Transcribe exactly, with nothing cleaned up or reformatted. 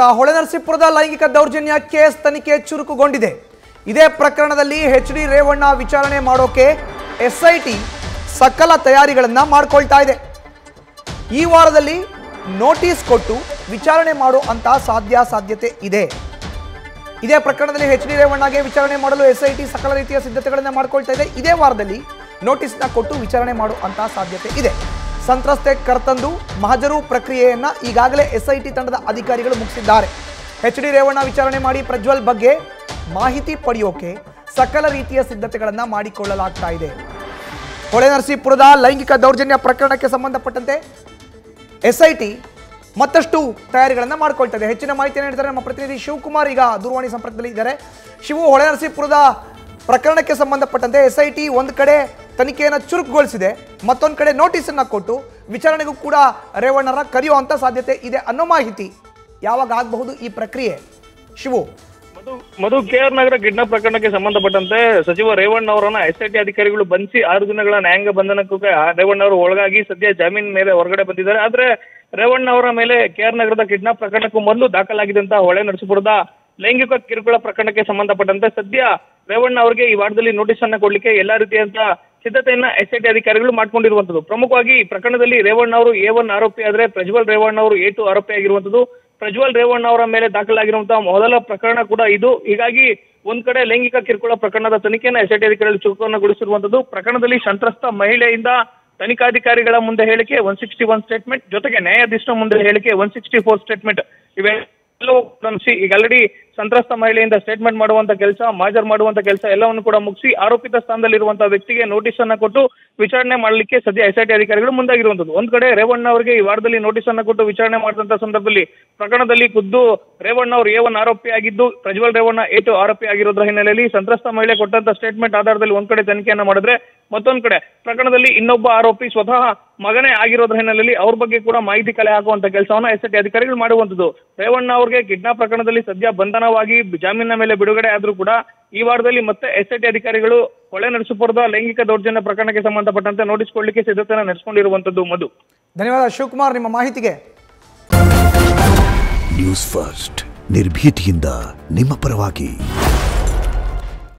ಹೊಳೆನರಸೀಪುರದ ಲೈಂಗಿಕ ದೌರ್ಜನ್ಯ ಕೇಸ್ ತನಿಖೆ ಚುರುಕುಗೊಂಡಿದೆ. ಇದೇ ಪ್ರಕರಣದಲ್ಲಿ ಎಚ್ ಡಿ ರೇವಣ್ಣ ವಿಚಾರಣೆ ಮಾಡೋಕೆ ಎಸ್ಐಟಿ ಸಕಲ ತಯಾರಿಗಳನ್ನು ಮಾಡಿಕೊಳ್ತಾ ಇದೆ. ಈ ವಾರದಲ್ಲಿ ನೋಟಿಸ್ ಕೊಟ್ಟು ವಿಚಾರಣೆ ಮಾಡೋ ಅಂತ ಸಾಧ್ಯ ಸಾಧ್ಯತೆ ಇದೆ. ಇದೇ ಪ್ರಕರಣದಲ್ಲಿ ಎಚ್ ಡಿ ರೇವಣ್ಣಗೆ ವಿಚಾರಣೆ ಮಾಡಲು ಎಸ್ಐಟಿ ಸಕಲ ರೀತಿಯ ಸಿದ್ಧತೆಗಳನ್ನು ಮಾಡಿಕೊಳ್ತಾ ಇದೆ. ಇದೇ ವಾರದಲ್ಲಿ ನೋಟಿಸ್ನ ಕೊಟ್ಟು ವಿಚಾರಣೆ ಮಾಡೋ ಅಂತ ಸಾಧ್ಯತೆ ಇದೆ. ಸಂತ್ರಸ್ತೆ ಕರ್ತಂದು ಮಹಜರು ಪ್ರಕ್ರಿಯೆಯನ್ನ ಈಗಾಗಲೇ ಎಸ್ಐಟಿ ತಂಡದ ಅಧಿಕಾರಿಗಳು ಮುಗಿಸಿದ್ದಾರೆ. ಎಚ್ ಡಿ ರೇವಣ್ಣ ವಿಚಾರಣೆ ಮಾಡಿ ಪ್ರಜ್ವಲ್ ಬಗ್ಗೆ ಮಾಹಿತಿ ಪಡೆಯೋಕೆ ಸಕಲ ರೀತಿಯ ಸಿದ್ಧತೆಗಳನ್ನು ಮಾಡಿಕೊಳ್ಳಲಾಗ್ತಾ ಇದೆ. ಹೊಳೆನರಸೀಪುರದ ಲೈಂಗಿಕ ದೌರ್ಜನ್ಯ ಪ್ರಕರಣಕ್ಕೆ ಸಂಬಂಧಪಟ್ಟಂತೆ ಎಸ್ಐಟಿ ಮತ್ತಷ್ಟು ತಯಾರಿಗಳನ್ನು ಮಾಡಿಕೊಳ್ತಾ ಇದೆ. ಹೆಚ್ಚಿನ ಮಾಹಿತಿಯನ್ನು ನೀಡಿದ್ದಾರೆ ನಮ್ಮ ಪ್ರತಿನಿಧಿ ಶಿವಕುಮಾರ್. ಈಗ ದೂರವಾಣಿ ಸಂಪರ್ಕದಲ್ಲಿ ಇದ್ದಾರೆ. ಶಿವು, ಹೊಳೆನರಸೀಪುರದ ಪ್ರಕರಣಕ್ಕೆ ಸಂಬಂಧಪಟ್ಟಂತೆ ಎಸ್ಐಟಿ ಒಂದು ಕಡೆ ತನಿಖೆಯನ್ನು ಚುರುಕುಗೊಳಿಸಿದೆ, ಮತ್ತೊಂದು ಕಡೆ ನೋಟಿಸನ್ನು ಕೊಟ್ಟು ವಿಚಾರಣೆಗೂ ಕೂಡ ರೇವಣ್ಣರ ಕರೆಯುವಂತ ಸಾಧ್ಯತೆ ಇದೆ ಅನ್ನೋ ಮಾಹಿತಿ. ಯಾವಾಗ ಆಗಬಹುದು ಈ ಪ್ರಕ್ರಿಯೆ ಶಿವು? ಮಧು ಮಧು ಕೆ ಆರ್ ನಗರ ಕಿಡ್ನಾಪ್ ಪ್ರಕರಣಕ್ಕೆ ಸಂಬಂಧಪಟ್ಟಂತೆ ಸಚಿವ ರೇವಣ್ಣ ಅವರನ್ನ ಎಸ್ಐಟಿ ಅಧಿಕಾರಿಗಳು ಬಂಧಿಸಿ ಆರು ದಿನಗಳ ನ್ಯಾಯಾಂಗ ಬಂಧನಕ್ಕೂ ರೇವಣ್ಣ ಅವರು ಒಳಗಾಗಿ ಸದ್ಯ ಜಾಮೀನ್ ಮೇಲೆ ಹೊರಗಡೆ ಬಂದಿದ್ದಾರೆ. ಆದ್ರೆ ರೇವಣ್ಣ ಅವರ ಮೇಲೆ ಕೆ ಆರ್ ನಗರದ ಕಿಡ್ನಾಪ್ ಪ್ರಕರಣಕ್ಕೂ ಮೊದಲು ದಾಖಲಾಗಿದ್ದಂತಹ ಹೊಳೆನರಸೀಪುರದ ಲೈಂಗಿಕ ಕಿರುಕುಳ ಪ್ರಕರಣಕ್ಕೆ ಸಂಬಂಧಪಟ್ಟಂತೆ ಸದ್ಯ ರೇವಣ್ಣ ಅವರಿಗೆ ಈ ವಾರದಲ್ಲಿ ನೋಟಿಸ್ ಅನ್ನ ಕೊಡ್ಲಿಕ್ಕೆ ಎಲ್ಲಾ ರೀತಿಯಂತಹ ಸಿದ್ಧತೆಯನ್ನ ಎಸ್ಐಟಿ ಅಧಿಕಾರಿಗಳು ಮಾಡ್ಕೊಂಡಿರುವಂತದ್ದು. ಪ್ರಮುಖವಾಗಿ ಈ ಪ್ರಕರಣದಲ್ಲಿ ರೇವಣ್ಣ ಅವರು ಎ ಒನ್ ಆರೋಪಿ ಆದ್ರೆ ಪ್ರಜ್ವಲ್ ರೇವಣ್ಣ ಅವರು ಎ ಟು ಆರೋಪಿ ಆಗಿರುವಂತದ್ದು. ಪ್ರಜ್ವಲ್ ರೇವಣ್ಣ ಅವರ ಮೇಲೆ ದಾಖಲಾಗಿರುವಂತಹ ಮೊದಲ ಪ್ರಕರಣ ಕೂಡ ಇದು. ಹೀಗಾಗಿ ಒಂದ್ ಕಡೆ ಲೈಂಗಿಕ ಕಿರುಕುಳ ಪ್ರಕರಣದ ತನಿಖೆಯನ್ನು ಎಸ್ಐಟಿ ಅಧಿಕಾರಿಗಳು ಚುರುಕುಗೊಳಿಸಿರುವಂತದ್ದು. ಪ್ರಕರಣದಲ್ಲಿ ಸಂತ್ರಸ್ತ ಮಹಿಳೆಯಿಂದ ತನಿಖಾಧಿಕಾರಿಗಳ ಮುಂದೆ ಹೇಳಿಕೆ ಒನ್ ಸಿಕ್ಸ್ಟಿ ಒನ್ ಸ್ಟೇಟ್ಮೆಂಟ್ ಜೊತೆಗೆ ನ್ಯಾಯಾಧೀಶರ ಮುಂದೆ ಹೇಳಿಕೆ ಒನ್ ಸಿಕ್ಸ್ಟಿ ಫೋರ್ ಸ್ಟೇಟ್ಮೆಂಟ್ ಇವೆಲ್ಲವೂ ಈಗ ಆಲ್ರೆಡಿ ಸಂತ್ರಸ್ತ ಮಹಿಳೆಯಿಂದ ಸ್ಟೇಟ್ಮೆಂಟ್ ಮಾಡುವಂತ ಕೆಲಸ, ಮಾಜರ್ ಮಾಡುವಂತ ಕೆಲಸ ಎಲ್ಲವನ್ನು ಕೂಡ ಮುಗಿಸಿ ಆರೋಪಿತ ಸ್ಥಾನದಲ್ಲಿರುವಂತಹ ವ್ಯಕ್ತಿಗೆ ನೋಟಿಸ್ ಅನ್ನ ಕೊಟ್ಟು ವಿಚಾರಣೆ ಮಾಡಲಿಕ್ಕೆ ಸದ್ಯ ಎಸ್ಐಟಿ ಅಧಿಕಾರಿಗಳು ಮುಂದಾಗಿರುವಂತದ್ದು. ಒಂದ್ ಕಡೆ ರೇವಣ್ಣ ಅವರಿಗೆ ಈ ವಾರದಲ್ಲಿ ನೋಟಿಸ್ ಅನ್ನ ಕೊಟ್ಟು ವಿಚಾರಣೆ ಮಾಡಿದಂತ ಸಂದರ್ಭದಲ್ಲಿ ಪ್ರಕರಣದಲ್ಲಿ ಖುದ್ದು ರೇವಣ್ಣ ಅವರು ಎ ಒನ್ ಆರೋಪಿ ಆಗಿದ್ದು ಪ್ರಜ್ವಲ್ ರೇವಣ್ಣ ಎ ಟು ಆರೋಪಿ ಆಗಿರೋದ್ರ ಹಿನ್ನೆಲೆಯಲ್ಲಿ ಸಂತ್ರಸ್ತ ಮಹಿಳೆ ಕೊಟ್ಟಂತ ಸ್ಟೇಟ್ಮೆಂಟ್ ಆಧಾರದಲ್ಲಿ ಒಂದ್ ಕಡೆ ತನಿಖೆಯನ್ನ ಮಾಡಿದ್ರೆ, ಮತ್ತೊಂದ್ ಕಡೆ ಪ್ರಕರಣದಲ್ಲಿ ಇನ್ನೊಬ್ಬ ಆರೋಪಿ ಸ್ವತಃ ಮಗನೇ ಆಗಿರೋದ್ರ ಹಿನ್ನೆಲೆಯಲ್ಲಿ ಅವ್ರ ಬಗ್ಗೆ ಕೂಡ ಮಾಹಿತಿ ಕಲೆ ಹಾಕುವಂತ ಕೆಲಸವನ್ನ ಎಸ್ಐಟಿ ಅಧಿಕಾರಿಗಳು ಮಾಡುವಂತದ್ದು. ರೇವಣ್ಣ ಅವರಿಗೆ ಕಿಡ್ನಾಪ್ ಪ್ರಕರಣದಲ್ಲಿ ಸದ್ಯ ಬಂಧನವಾಗಿ ಜಾಮೀನಿನ ಮೇಲೆ ಬಿಡುಗಡೆ ಆದ್ರೂ ಕೂಡ ಈ ವಾರದಲ್ಲಿ ಮತ್ತೆ ಎಸ್ಐಟಿ ಅಧಿಕಾರಿಗಳು ಹೊಳೆನರಸೀಪುರದ ಲೈಂಗಿಕ ದೌರ್ಜನ್ಯ ಪ್ರಕರಣಕ್ಕೆ ಸಂಬಂಧಪಟ್ಟಂತೆ ನೋಟಿಸ್ ಕೊಡ್ಲಿಕ್ಕೆ ಸಿದ್ಧತೆಯನ್ನು ನಡೆಸಿಕೊಂಡಿರುವಂತದ್ದು. ಮಧು, ಧನ್ಯವಾದ ಶಿವಕುಮಾರ್ ನಿಮ್ಮ ಮಾಹಿತಿಗೆ. ನ್ಯೂಸ್ ಫಸ್ಟ್ ನಿರ್ಭೀತಿಯಿಂದ ನಿಮ್ಮ ಪರವಾಗಿ.